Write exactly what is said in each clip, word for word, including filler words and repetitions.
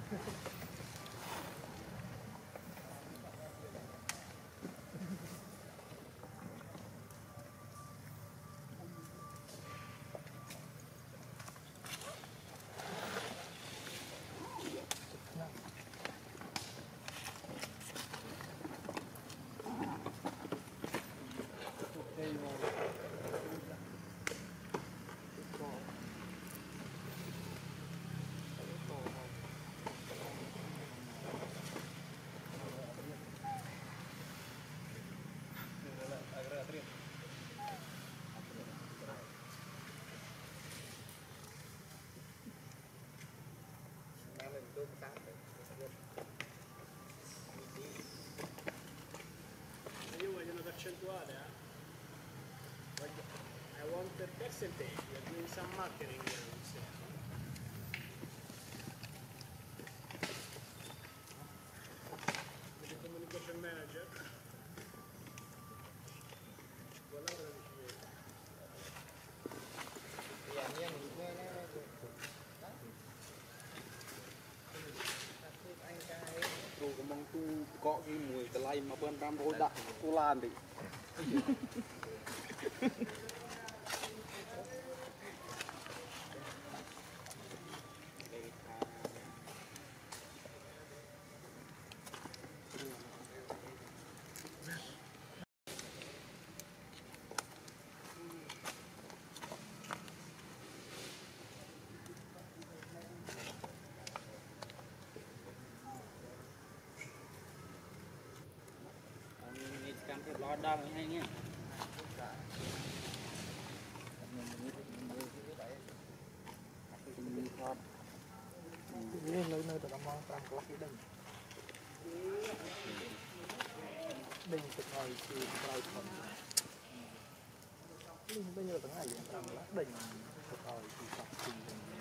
Io voglio una percentuale, eh? Voglio, I want the percentage, we are doing some marketing here, Lucie. The communication manager. Voilà, voilà, rồi có mong tu có cái mùi cái lay mà bên tam rồi đặt tu lan thì cam thiệp lo đau hay nhé. Ini lấy nơi tao mong tam có cái đỉnh. Đỉnh thực ngồi thì tao còn. Đỉnh bây giờ tao ngày tam là đỉnh thực ngồi thì tao tìm.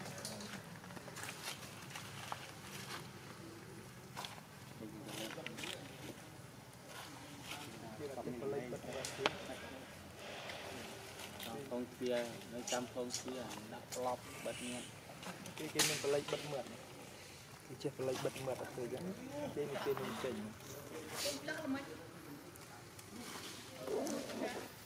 Không kia, nó chăm không kia, đã lọc bật nhẹ. Cái cái mình phải lấy bật mượt, cái chiếc phải lấy bật mượt ở thời gian, cái mình cái mình chỉnh.